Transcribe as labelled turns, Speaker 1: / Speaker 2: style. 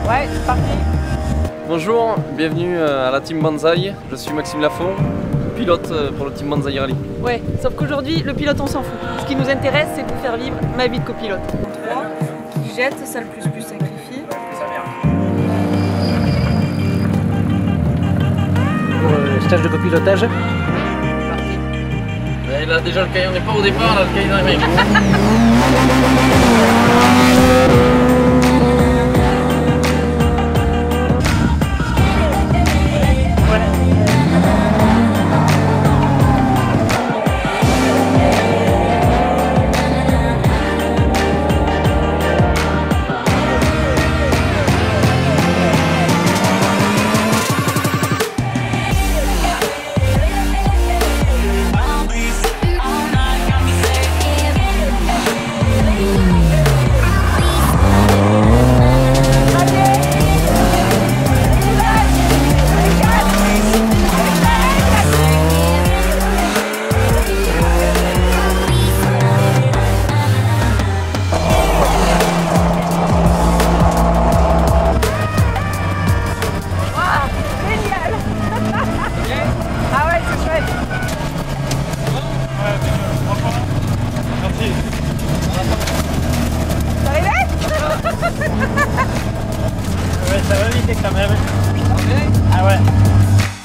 Speaker 1: Ouais, c'est parti.
Speaker 2: Bonjour, bienvenue à la Team Banzai. Je suis Maxime Lafont, pilote pour le Team Banzai Rally.
Speaker 1: Ouais, sauf qu'aujourd'hui, le pilote, on s'en fout. Ce qui nous intéresse, c'est de vous faire vivre ma vie de copilote. 3, qui jette, ça le plus sacrifie.
Speaker 3: Pour le stage de copilotage.
Speaker 2: Là déjà le cahier, on n'est pas au départ, là le cahier d'arrivée.
Speaker 3: Ouais, ça va vite quand même. Ah ouais.